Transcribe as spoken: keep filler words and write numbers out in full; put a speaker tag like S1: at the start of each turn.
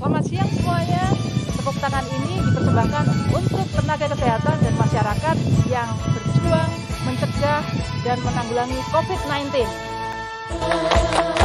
S1: Selamat siang semuanya. Tepuk tangan ini dipersembahkan untuk tenaga kesehatan dan masyarakat yang berjuang mencegah dan menanggulangi COVID sembilan belas.